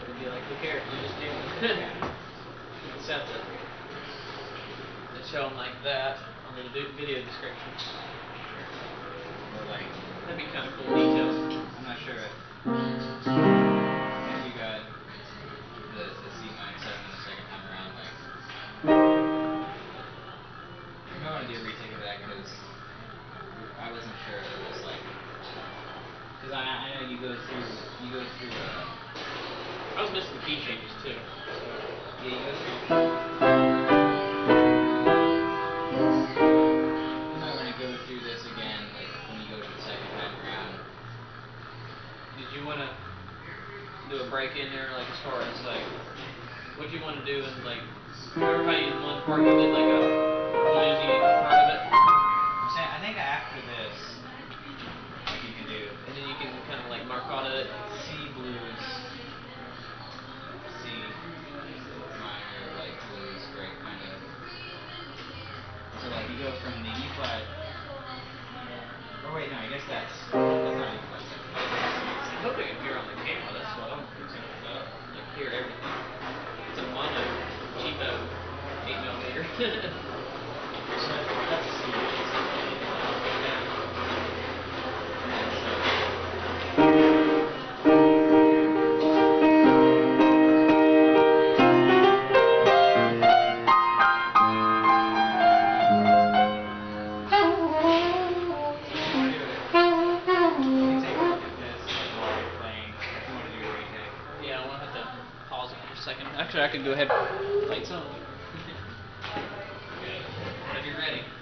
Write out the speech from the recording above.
It'd be like the character you just do. You just have to show them like that on the video description. Or like, that'd be kind of cool details. I'm not sure if you got the C minor 7 the second time around, like, you might want to do a retake of that because I wasn't sure if it was like, because I know you go through I was missing the key changes too. Yeah, you go through. You might want to go through this again, like when you go to the second time around. Did you want to do a break in there, like as far as like, what do you want to do and like, remember how you one part you did like a bluesy part of it? I'm saying, I think after this, like you can do, and then you can kind of like mark on it. C blues, C minor, like blues, right, kind of. So like you go from the E flat. Oh wait, no, I guess that's not E flat 7. I hope I can hear on the camera. That's what I'm concerned about. Like hear everything. It's a mono, cheapo, 8mm. So that's a C. Actually, I can go ahead and light some. Okay. Whenever you're ready.